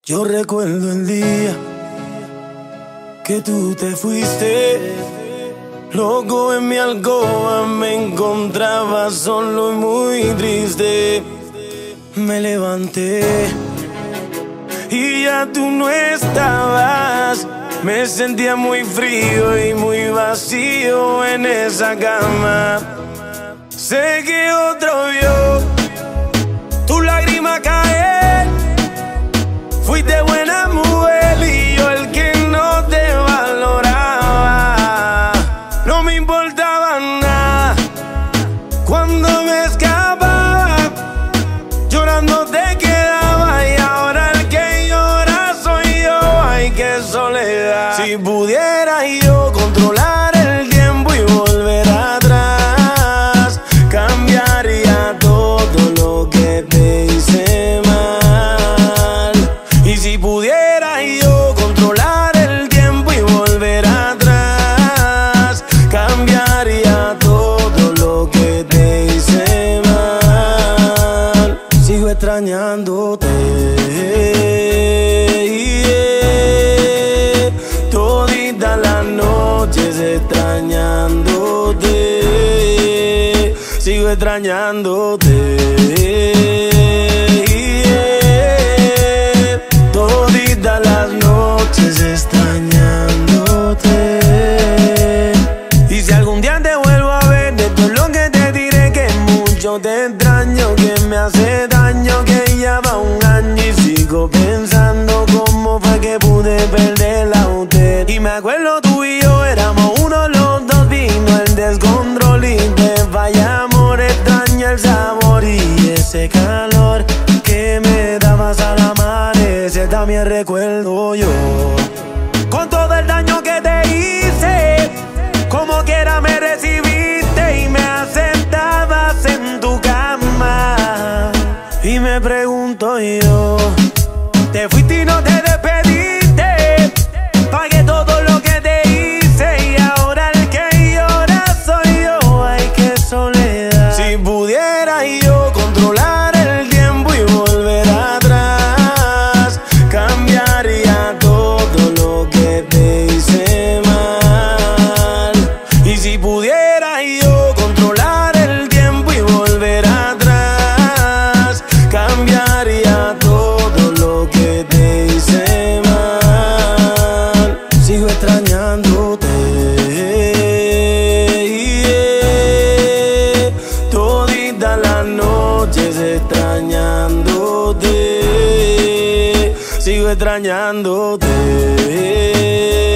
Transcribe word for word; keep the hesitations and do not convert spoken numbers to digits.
Yo recuerdo el día que tú te fuiste, loco en mi alcoba me encontraba solo y muy triste. Me levanté y ya tú no estabas. Me sentía muy frío y muy vacío en esa cama. Sé que otro vio tu lágrima caer. Fuiste buena mujer y yo el que no te valoraba. No me importaba nada cuando me escapaba, llorando te quedaba y ahora el que llora soy yo. Ay, qué soledad. Si pudiera yo controlar el tiempo y volver atrás, cambiaría todo lo que te hice mal. Y si pudiera yo controlar el tiempo y volver atrás, cambiaría todo lo que te hice mal. Sigo extrañándote, yeah. Toditas las noches extrañándote. Sigo extrañándote, las noches extrañándote. Y si algún día te vuelvo a ver, de todo lo que te diré que mucho te extraño, que me hace daño, que ya va un año y sigo pensando cómo fue que pude perderla a usted. Y me acuerdo tú y yo éramos uno, los dos, vino el descontrol y te falla amor, extraño el sabor y ese calor que me dabas al amanecer. También recuerdo yo con todo el daño que te hice, como quiera me recibiste y me aceptabas en tu cama. Y me pregunto yo, te fuiste y no te despediste, pagué todo lo que te hice y ahora el que llora soy yo. Ay, qué soledad. Si pudiera yo controlar el tiempo y volver atrás, cambiaría todo lo que te hice mal. Y si pudiera yo controlar el tiempo y volver atrás, cambiaría todo lo que te hice mal. Sigo extrañándote, yeah. Toditas las noches extrañándote. Sigo extrañándote.